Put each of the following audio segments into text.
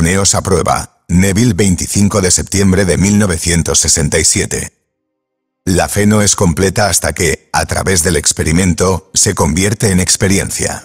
Poneos a prueba. Neville, 25 de septiembre de 1967. La fe no es completa hasta que, a través del experimento, se convierte en experiencia.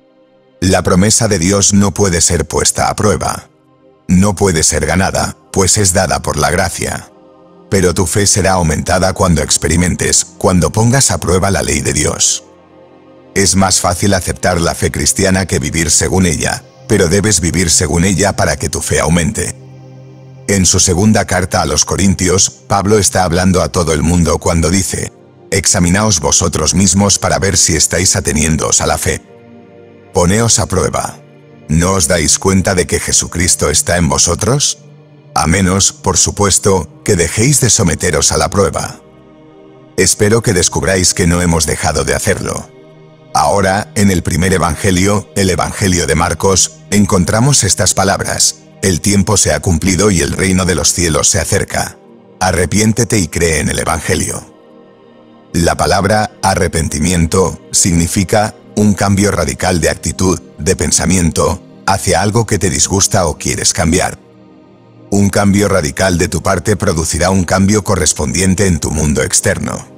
La promesa de Dios no puede ser puesta a prueba. No puede ser ganada, pues es dada por la gracia. Pero tu fe será aumentada cuando experimentes, cuando pongas a prueba la ley de Dios. Es más fácil aceptar la fe cristiana que vivir según ella, pero debes vivir según ella para que tu fe aumente. En su segunda carta a los Corintios, Pablo está hablando a todo el mundo cuando dice: examinaos vosotros mismos para ver si estáis ateniéndoos a la fe. Poneos a prueba. ¿No os dais cuenta de que Jesucristo está en vosotros? A menos, por supuesto, que dejéis de someteros a la prueba. Espero que descubráis que no hemos dejado de hacerlo. Ahora, en el primer evangelio, el evangelio de Marcos, encontramos estas palabras: el tiempo se ha cumplido y el reino de los cielos se acerca. Arrepiéntete y cree en el evangelio. La palabra arrepentimiento significa un cambio radical de actitud, de pensamiento, hacia algo que te disgusta o quieres cambiar. Un cambio radical de tu parte producirá un cambio correspondiente en tu mundo externo.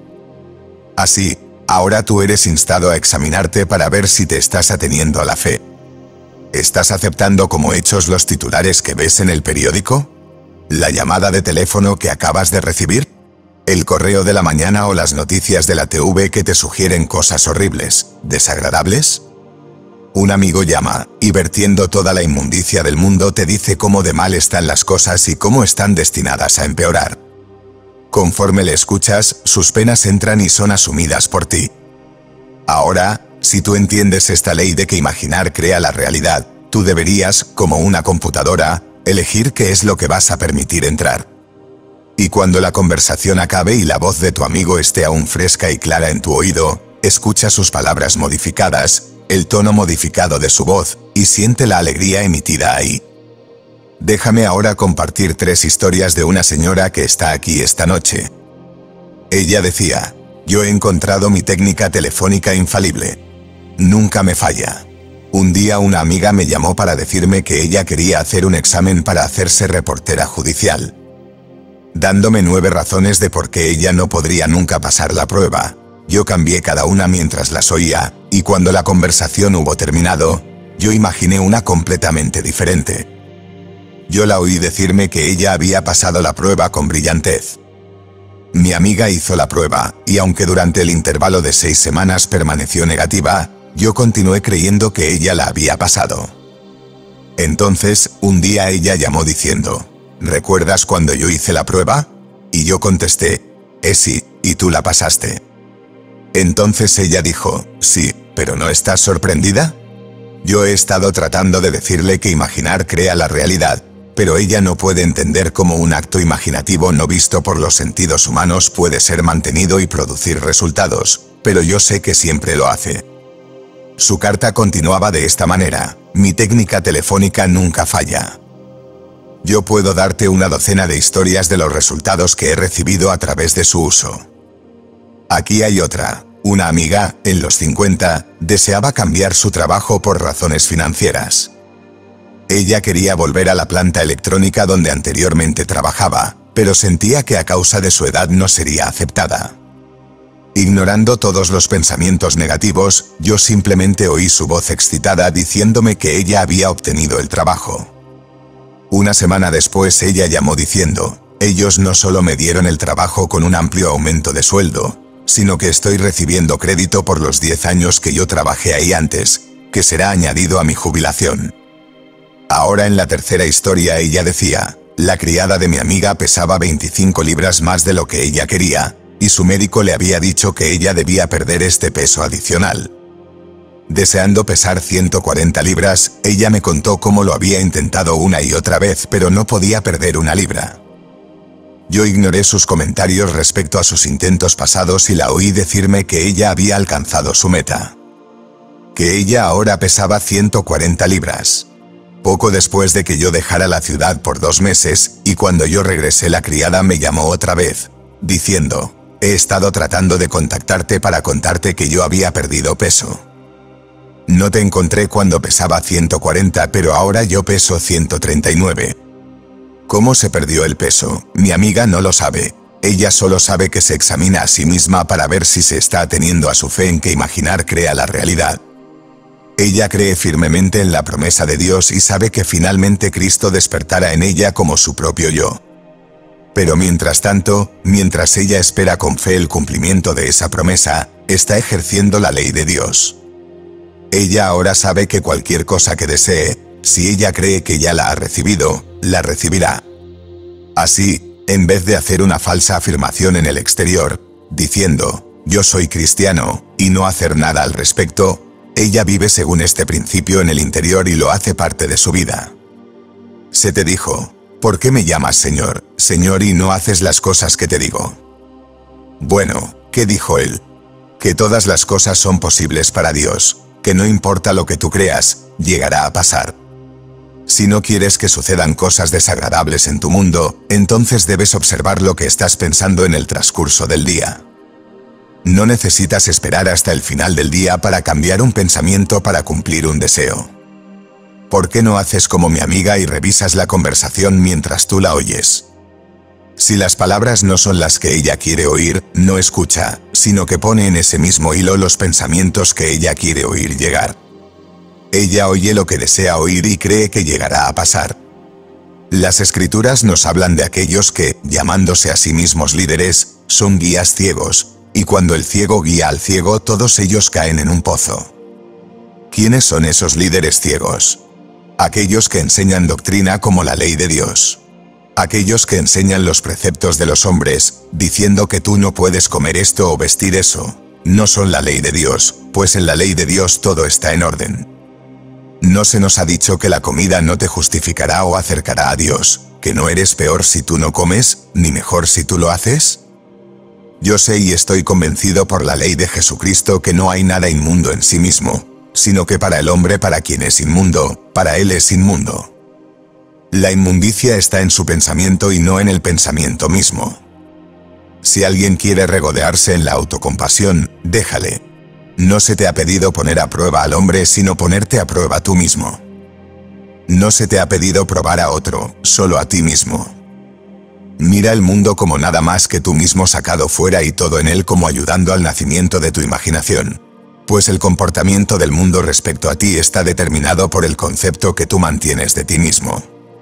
Así, ahora tú eres instado a examinarte para ver si te estás ateniendo a la fe. ¿Estás aceptando como hechos los titulares que ves en el periódico? ¿La llamada de teléfono que acabas de recibir? ¿El correo de la mañana o las noticias de la TV que te sugieren cosas horribles, desagradables? Un amigo llama, y vertiendo toda la inmundicia del mundo te dice cómo de mal están las cosas y cómo están destinadas a empeorar. Conforme le escuchas, sus penas entran y son asumidas por ti. Ahora, si tú entiendes esta ley de que imaginar crea la realidad, tú deberías, como una computadora, elegir qué es lo que vas a permitir entrar. Y cuando la conversación acabe y la voz de tu amigo esté aún fresca y clara en tu oído, escucha sus palabras modificadas, el tono modificado de su voz, y siente la alegría emitida ahí. Déjame ahora compartir 3 historias de una señora que está aquí esta noche. Ella decía: yo he encontrado mi técnica telefónica infalible. Nunca me falla. Un día una amiga me llamó para decirme que ella quería hacer un examen para hacerse reportera judicial. Dándome 9 razones de por qué ella no podría nunca pasar la prueba, yo cambié cada una mientras las oía, y cuando la conversación hubo terminado, yo imaginé una completamente diferente. Yo la oí decirme que ella había pasado la prueba con brillantez. Mi amiga hizo la prueba, y aunque durante el intervalo de 6 semanas permaneció negativa, yo continué creyendo que ella la había pasado. Entonces, un día ella llamó diciendo: ¿recuerdas cuando yo hice la prueba? Y yo contesté: sí, y tú la pasaste. Entonces ella dijo: sí, pero ¿no estás sorprendida? Yo he estado tratando de decirle que imaginar crea la realidad, pero ella no puede entender cómo un acto imaginativo no visto por los sentidos humanos puede ser mantenido y producir resultados, pero yo sé que siempre lo hace. Su carta continuaba de esta manera: mi técnica telefónica nunca falla. Yo puedo darte una docena de historias de los resultados que he recibido a través de su uso. Aquí hay otra. Una amiga, en los 50, deseaba cambiar su trabajo por razones financieras. Ella quería volver a la planta electrónica donde anteriormente trabajaba, pero sentía que a causa de su edad no sería aceptada. Ignorando todos los pensamientos negativos, yo simplemente oí su voz excitada diciéndome que ella había obtenido el trabajo. Una semana después ella llamó diciendo: ellos no solo me dieron el trabajo con un amplio aumento de sueldo, sino que estoy recibiendo crédito por los 10 años que yo trabajé ahí antes, que será añadido a mi jubilación. Ahora en la tercera historia ella decía: la criada de mi amiga pesaba 25 libras más de lo que ella quería, y su médico le había dicho que ella debía perder este peso adicional. Deseando pesar 140 libras, ella me contó cómo lo había intentado una y otra vez pero no podía perder 1 libra. Yo ignoré sus comentarios respecto a sus intentos pasados y la oí decirme que ella había alcanzado su meta. Que ella ahora pesaba 140 libras. Poco después de que yo dejara la ciudad por 2 meses, y cuando yo regresé la criada me llamó otra vez, diciendo: he estado tratando de contactarte para contarte que yo había perdido peso. No te encontré cuando pesaba 140, pero ahora yo peso 139. ¿Cómo se perdió el peso? Mi amiga no lo sabe. Ella solo sabe que se examina a sí misma para ver si se está ateniendo a su fe en que imaginar crea la realidad. Ella cree firmemente en la promesa de Dios y sabe que finalmente Cristo despertará en ella como su propio yo. Pero mientras tanto, mientras ella espera con fe el cumplimiento de esa promesa, está ejerciendo la ley de Dios. Ella ahora sabe que cualquier cosa que desee, si ella cree que ya la ha recibido, la recibirá. Así, en vez de hacer una falsa afirmación en el exterior, diciendo, yo soy cristiano, y no hacer nada al respecto, ella vive según este principio en el interior y lo hace parte de su vida. Se te dijo, ¿por qué me llamas Señor, Señor y no haces las cosas que te digo? Bueno, ¿qué dijo él? Que todas las cosas son posibles para Dios, que no importa lo que tú creas, llegará a pasar. Si no quieres que sucedan cosas desagradables en tu mundo, entonces debes observar lo que estás pensando en el transcurso del día. No necesitas esperar hasta el final del día para cambiar un pensamiento para cumplir un deseo. ¿Por qué no haces como mi amiga y revisas la conversación mientras tú la oyes? Si las palabras no son las que ella quiere oír, no escucha, sino que pone en ese mismo hilo los pensamientos que ella quiere oír llegar. Ella oye lo que desea oír y cree que llegará a pasar. Las Escrituras nos hablan de aquellos que, llamándose a sí mismos líderes, son guías ciegos, y cuando el ciego guía al ciego todos ellos caen en un pozo. ¿Quiénes son esos líderes ciegos? Aquellos que enseñan doctrina como la ley de Dios. Aquellos que enseñan los preceptos de los hombres, diciendo que tú no puedes comer esto o vestir eso, no son la ley de Dios, pues en la ley de Dios todo está en orden. ¿No se nos ha dicho que la comida no te justificará o acercará a Dios, que no eres peor si tú no comes, ni mejor si tú lo haces? Yo sé y estoy convencido por la ley de Jesucristo que no hay nada inmundo en sí mismo, sino que para el hombre para quien es inmundo, para él es inmundo. La inmundicia está en su pensamiento y no en el pensamiento mismo. Si alguien quiere regodearse en la autocompasión, déjale. No se te ha pedido poner a prueba al hombre sino ponerte a prueba tú mismo. No se te ha pedido probar a otro, solo a ti mismo. Mira el mundo como nada más que tú mismo sacado fuera y todo en él como ayudando al nacimiento de tu imaginación. Pues el comportamiento del mundo respecto a ti está determinado por el concepto que tú mantienes de ti mismo.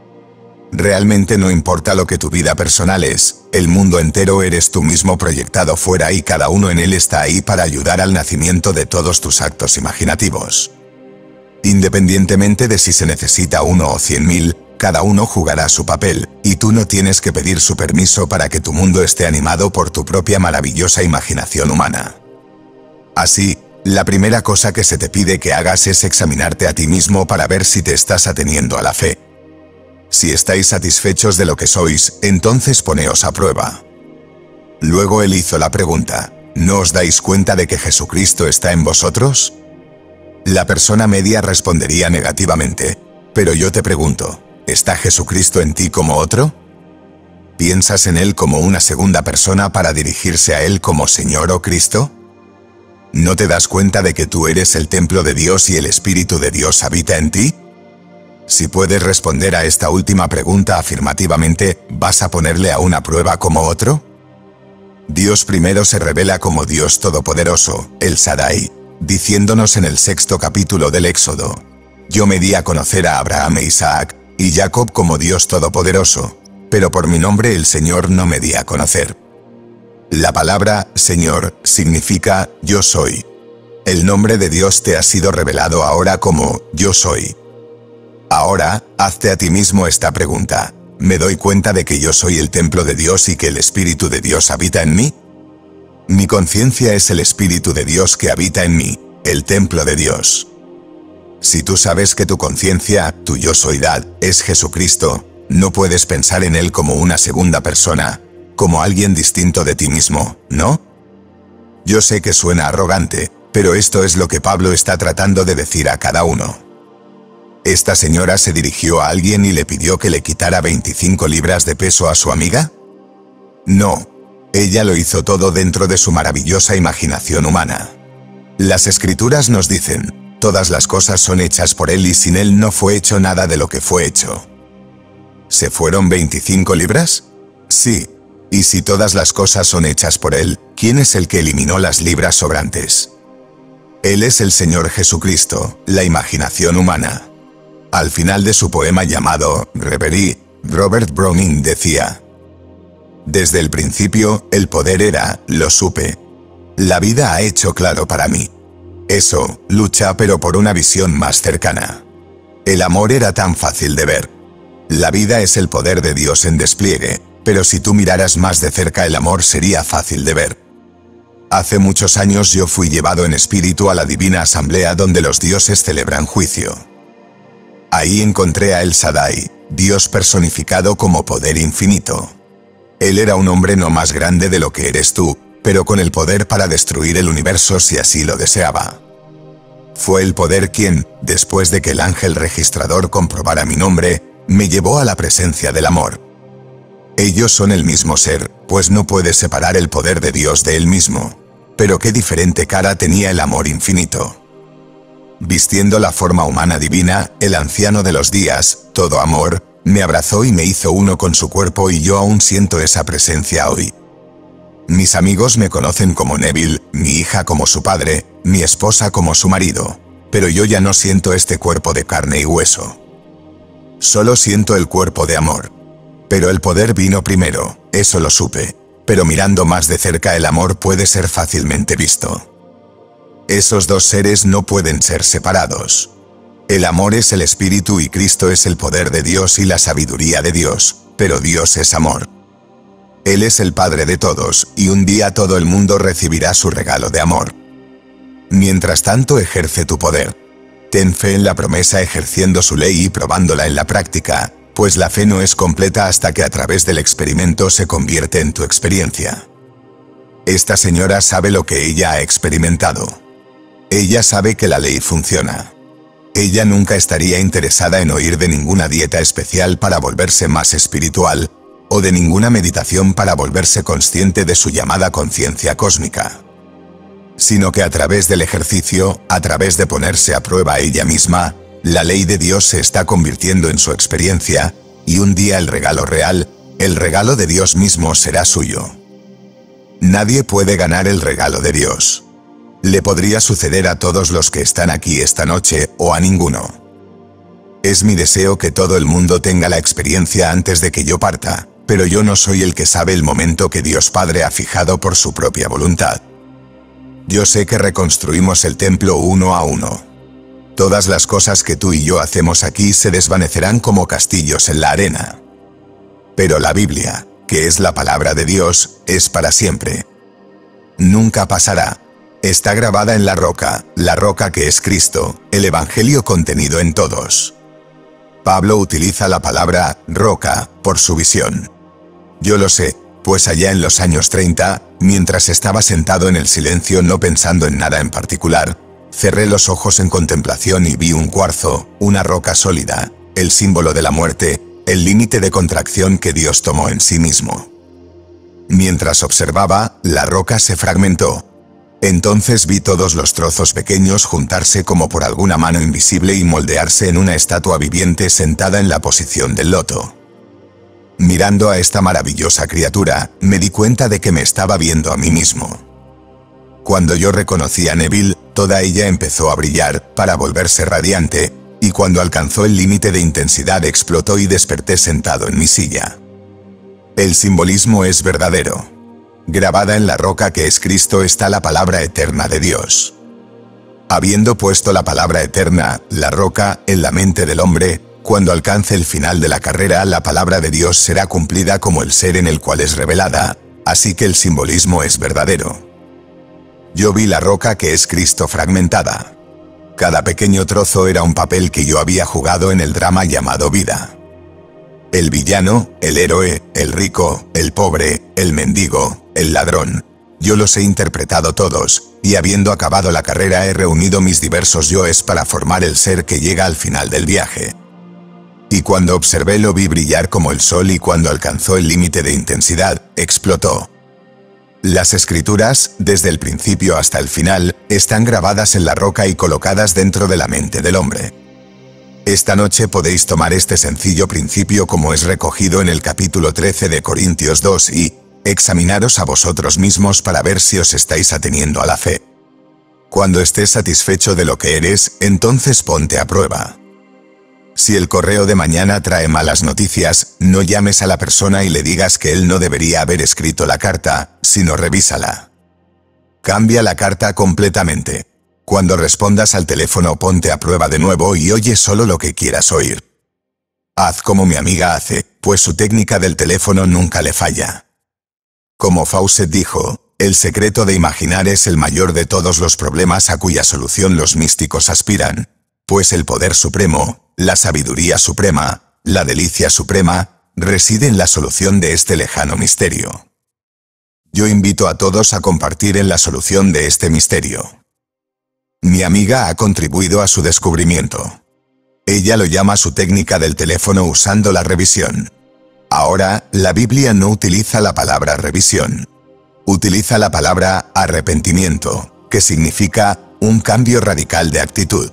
Realmente no importa lo que tu vida personal es, el mundo entero eres tú mismo proyectado fuera y cada uno en él está ahí para ayudar al nacimiento de todos tus actos imaginativos. Independientemente de si se necesita 1 o 100.000, cada uno jugará su papel, y tú no tienes que pedir su permiso para que tu mundo esté animado por tu propia maravillosa imaginación humana. Así, la primera cosa que se te pide que hagas es examinarte a ti mismo para ver si te estás ateniendo a la fe. Si estáis satisfechos de lo que sois, entonces poneos a prueba. Luego él hizo la pregunta, ¿no os dais cuenta de que Jesucristo está en vosotros? La persona media respondería negativamente, pero yo te pregunto, ¿está Jesucristo en ti como otro? ¿Piensas en él como una segunda persona para dirigirse a él como Señor o Cristo? ¿No te das cuenta de que tú eres el templo de Dios y el Espíritu de Dios habita en ti? Si puedes responder a esta última pregunta afirmativamente, ¿vas a ponerle a una prueba como otro? Dios primero se revela como Dios Todopoderoso, el Shaddai, diciéndonos en el 6º capítulo del Éxodo, yo me di a conocer a Abraham e Isaac, y Jacob como Dios Todopoderoso, pero por mi nombre el Señor no me di a conocer. La palabra Señor significa yo soy. El nombre de Dios te ha sido revelado ahora como yo soy. Ahora, hazte a ti mismo esta pregunta. ¿Me doy cuenta de que yo soy el templo de Dios y que el Espíritu de Dios habita en mí? Mi conciencia es el Espíritu de Dios que habita en mí, el templo de Dios. Si tú sabes que tu conciencia, tu yo-soidad, es Jesucristo, no puedes pensar en Él como una segunda persona, como alguien distinto de ti mismo, ¿no? Yo sé que suena arrogante, pero esto es lo que Pablo está tratando de decir a cada uno. ¿Esta señora se dirigió a alguien y le pidió que le quitara 25 libras de peso a su amiga? No. Ella lo hizo todo dentro de su maravillosa imaginación humana. Las Escrituras nos dicen, Todas las cosas son hechas por Él y sin Él no fue hecho nada de lo que fue hecho. ¿Se fueron 25 libras? Sí. Y si todas las cosas son hechas por Él, ¿quién es el que eliminó las libras sobrantes? Él es el Señor Jesucristo, la imaginación humana. Al final de su poema llamado Reverie, Robert Browning decía: desde el principio, el poder era, lo supe. La vida ha hecho claro para mí. Eso, lucha pero por una visión más cercana. El amor era tan fácil de ver. La vida es el poder de Dios en despliegue, pero si tú miraras más de cerca el amor sería fácil de ver. Hace muchos años yo fui llevado en espíritu a la divina asamblea donde los dioses celebran juicio. Ahí encontré a El Shaddai, Dios personificado como poder infinito. Él era un hombre no más grande de lo que eres tú, pero con el poder para destruir el universo si así lo deseaba. Fue el poder quien, después de que el ángel registrador comprobara mi nombre, me llevó a la presencia del amor. Ellos son el mismo ser, pues no puedes separar el poder de Dios de él mismo. Pero qué diferente cara tenía el amor infinito. Vistiendo la forma humana divina, el anciano de los días, todo amor, me abrazó y me hizo uno con su cuerpo y yo aún siento esa presencia hoy. Mis amigos me conocen como Neville, mi hija como su padre, mi esposa como su marido, pero yo ya no siento este cuerpo de carne y hueso. Solo siento el cuerpo de amor. Pero el poder vino primero, eso lo supe, pero mirando más de cerca el amor puede ser fácilmente visto. Esos dos seres no pueden ser separados. El amor es el espíritu y Cristo es el poder de Dios y la sabiduría de Dios, pero Dios es amor. Él es el Padre de todos, y un día todo el mundo recibirá su regalo de amor. Mientras tanto ejerce tu poder. Ten fe en la promesa ejerciendo su ley y probándola en la práctica, pues la fe no es completa hasta que a través del experimento se convierte en tu experiencia. Esta señora sabe lo que ella ha experimentado. Ella sabe que la ley funciona. Ella nunca estaría interesada en oír de ninguna dieta especial para volverse más espiritual, o de ninguna meditación para volverse consciente de su llamada conciencia cósmica. Sino que a través del ejercicio, a través de ponerse a prueba ella misma, la ley de Dios se está convirtiendo en su experiencia, y un día el regalo real, el regalo de Dios mismo será suyo. Nadie puede ganar el regalo de Dios. Le podría suceder a todos los que están aquí esta noche, o a ninguno. Es mi deseo que todo el mundo tenga la experiencia antes de que yo parta, pero yo no soy el que sabe el momento que Dios Padre ha fijado por su propia voluntad. Yo sé que reconstruimos el templo uno a uno. Todas las cosas que tú y yo hacemos aquí se desvanecerán como castillos en la arena. Pero la Biblia, que es la palabra de Dios, es para siempre. Nunca pasará. Está grabada en la roca que es Cristo, el Evangelio contenido en todos. Pablo utiliza la palabra roca por su visión. Yo lo sé, pues allá en los años 30, mientras estaba sentado en el silencio no pensando en nada en particular, cerré los ojos en contemplación y vi un cuarzo, una roca sólida, el símbolo de la muerte, el límite de contracción que Dios tomó en sí mismo. Mientras observaba, la roca se fragmentó. Entonces vi todos los trozos pequeños juntarse como por alguna mano invisible y moldearse en una estatua viviente sentada en la posición del loto. Mirando a esta maravillosa criatura, me di cuenta de que me estaba viendo a mí mismo. Cuando yo reconocí a Neville, toda ella empezó a brillar, para volverse radiante, y cuando alcanzó el límite de intensidad explotó y desperté sentado en mi silla. El simbolismo es verdadero. Grabada en la roca que es Cristo está la palabra eterna de Dios. Habiendo puesto la palabra eterna, la roca, en la mente del hombre, cuando alcance el final de la carrera la palabra de Dios será cumplida como el ser en el cual es revelada, así que el simbolismo es verdadero. Yo vi la roca que es Cristo fragmentada. Cada pequeño trozo era un papel que yo había jugado en el drama llamado vida. El villano, el héroe, el rico, el pobre, el mendigo, el ladrón. Yo los he interpretado todos, y habiendo acabado la carrera he reunido mis diversos yoes para formar el ser que llega al final del viaje. Y cuando observé lo vi brillar como el sol y cuando alcanzó el límite de intensidad, explotó. Las escrituras, desde el principio hasta el final, están grabadas en la roca y colocadas dentro de la mente del hombre. Esta noche podéis tomar este sencillo principio como es recogido en el capítulo 13 de Corintios 2 y examinaros a vosotros mismos para ver si os estáis ateniendo a la fe. Cuando estés satisfecho de lo que eres, entonces ponte a prueba. Si el correo de mañana trae malas noticias, no llames a la persona y le digas que él no debería haber escrito la carta, sino revísala. Cambia la carta completamente. Cuando respondas al teléfono ponte a prueba de nuevo y oye solo lo que quieras oír. Haz como mi amiga hace, pues su técnica del teléfono nunca le falla. Como Fawcett dijo, el secreto de imaginar es el mayor de todos los problemas a cuya solución los místicos aspiran, pues el poder supremo, la sabiduría suprema, la delicia suprema, reside en la solución de este lejano misterio. Yo invito a todos a compartir en la solución de este misterio. Mi amiga ha contribuido a su descubrimiento. Ella lo llama su técnica del teléfono usando la revisión. Ahora, la Biblia no utiliza la palabra revisión. Utiliza la palabra arrepentimiento, que significa un cambio radical de actitud.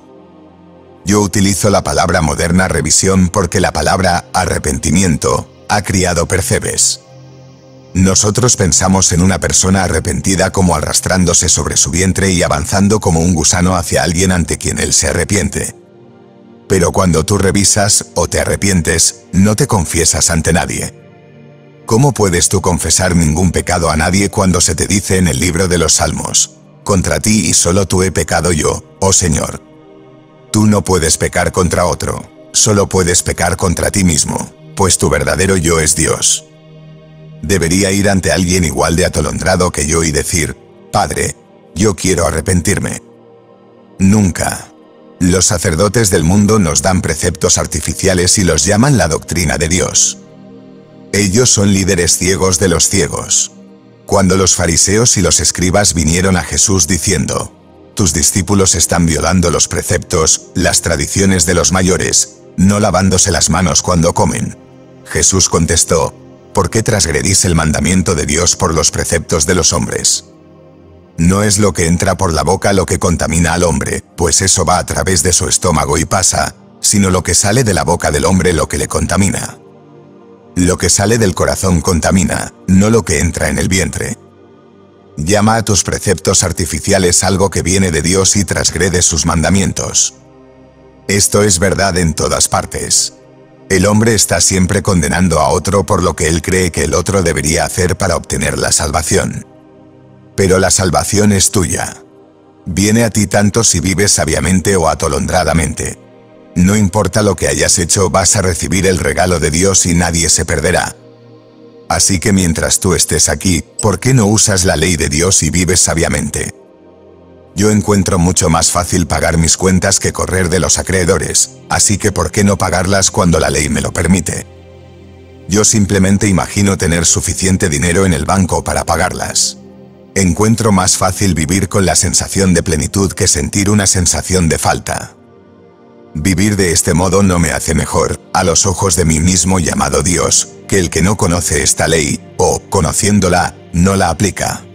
Yo utilizo la palabra moderna revisión porque la palabra arrepentimiento ha criado percebes. Nosotros pensamos en una persona arrepentida como arrastrándose sobre su vientre y avanzando como un gusano hacia alguien ante quien él se arrepiente. Pero cuando tú revisas o te arrepientes, no te confiesas ante nadie. ¿Cómo puedes tú confesar ningún pecado a nadie cuando se te dice en el libro de los Salmos: contra ti y solo tú he pecado yo, oh Señor? Tú no puedes pecar contra otro, solo puedes pecar contra ti mismo, pues tu verdadero yo es Dios. Debería ir ante alguien igual de atolondrado que yo y decir: Padre, yo quiero arrepentirme. Nunca. Los sacerdotes del mundo nos dan preceptos artificiales y los llaman la doctrina de Dios. Ellos son líderes ciegos de los ciegos. Cuando los fariseos y los escribas vinieron a Jesús diciendo: tus discípulos están violando los preceptos, las tradiciones de los mayores, no lavándose las manos cuando comen. Jesús contestó: ¿por qué transgredís el mandamiento de Dios por los preceptos de los hombres? No es lo que entra por la boca lo que contamina al hombre, pues eso va a través de su estómago y pasa, sino lo que sale de la boca del hombre lo que le contamina. Lo que sale del corazón contamina, no lo que entra en el vientre. Llama a tus preceptos artificiales algo que viene de Dios y transgrede sus mandamientos. Esto es verdad en todas partes. El hombre está siempre condenando a otro por lo que él cree que el otro debería hacer para obtener la salvación. Pero la salvación es tuya. Viene a ti tanto si vives sabiamente o atolondradamente. No importa lo que hayas hecho, vas a recibir el regalo de Dios y nadie se perderá. Así que mientras tú estés aquí, ¿por qué no usas la ley de Dios y vives sabiamente? Yo encuentro mucho más fácil pagar mis cuentas que correr de los acreedores, así que ¿por qué no pagarlas cuando la ley me lo permite? Yo simplemente imagino tener suficiente dinero en el banco para pagarlas. Encuentro más fácil vivir con la sensación de plenitud que sentir una sensación de falta. Vivir de este modo no me hace mejor, a los ojos de mí mismo llamado Dios, que el que no conoce esta ley, o, conociéndola, no la aplica.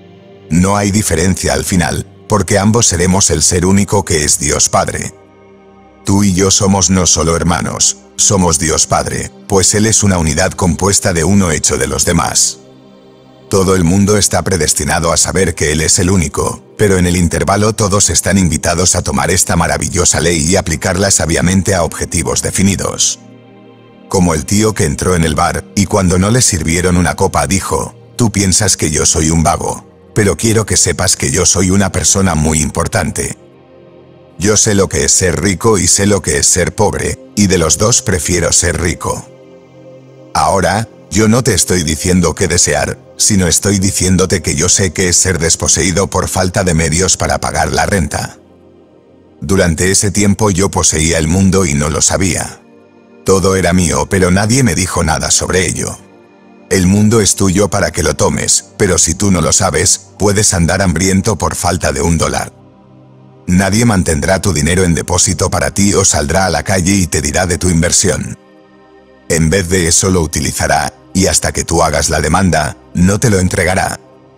No hay diferencia al final, porque ambos seremos el ser único que es Dios Padre. Tú y yo somos no solo hermanos, somos Dios Padre, pues Él es una unidad compuesta de uno hecho de los demás. Todo el mundo está predestinado a saber que Él es el único, pero en el intervalo todos están invitados a tomar esta maravillosa ley y aplicarla sabiamente a objetivos definidos. Como el tío que entró en el bar, y cuando no le sirvieron una copa dijo: tú piensas que yo soy un vago, pero quiero que sepas que yo soy una persona muy importante. Yo sé lo que es ser rico y sé lo que es ser pobre, y de los dos prefiero ser rico. Ahora, yo no te estoy diciendo qué desear, sino estoy diciéndote que yo sé que es ser desposeído por falta de medios para pagar la renta. Durante ese tiempo yo poseía el mundo y no lo sabía. Todo era mío, pero nadie me dijo nada sobre ello. El mundo es tuyo para que lo tomes, pero si tú no lo sabes, puedes andar hambriento por falta de $1. Nadie mantendrá tu dinero en depósito para ti o saldrá a la calle y te dirá de tu inversión. En vez de eso lo utilizará, y hasta que tú hagas la demanda, no te lo entregará.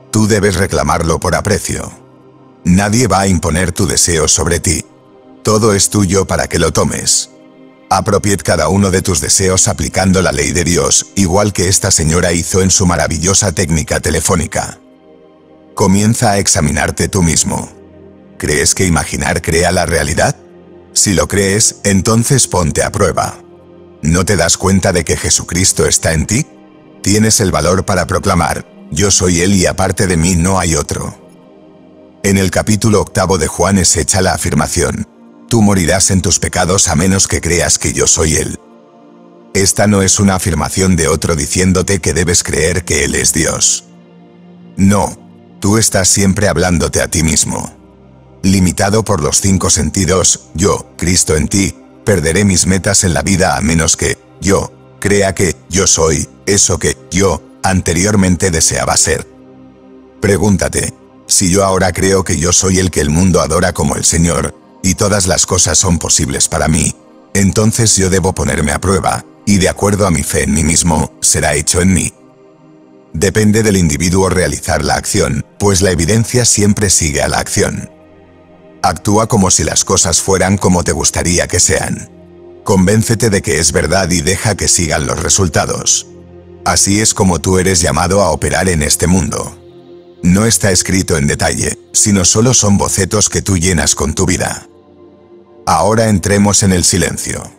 Tú debes reclamarlo por aprecio. Nadie va a imponer tu deseo sobre ti. Todo es tuyo para que lo tomes. Apropiad cada uno de tus deseos aplicando la ley de Dios, igual que esta señora hizo en su maravillosa técnica telefónica. Comienza a examinarte tú mismo. ¿Crees que imaginar crea la realidad? Si lo crees, entonces ponte a prueba. ¿No te das cuenta de que Jesucristo está en ti? Tienes el valor para proclamar: yo soy Él y aparte de mí no hay otro. En el capítulo 8 de Juan es hecha la afirmación: tú morirás en tus pecados a menos que creas que yo soy Él. Esta no es una afirmación de otro diciéndote que debes creer que Él es Dios. No, tú estás siempre hablándote a ti mismo. Limitado por los 5 sentidos, yo, Cristo en ti, perderé mis metas en la vida a menos que yo crea que yo soy eso que yo anteriormente deseaba ser. Pregúntate: si yo ahora creo que yo soy el que el mundo adora como el Señor, y todas las cosas son posibles para mí, entonces yo debo ponerme a prueba, y de acuerdo a mi fe en mí mismo, será hecho en mí. Depende del individuo realizar la acción, pues la evidencia siempre sigue a la acción. Actúa como si las cosas fueran como te gustaría que sean. Convéncete de que es verdad y deja que sigan los resultados. Así es como tú eres llamado a operar en este mundo. No está escrito en detalle, sino solo son bocetos que tú llenas con tu vida. Ahora entremos en el silencio.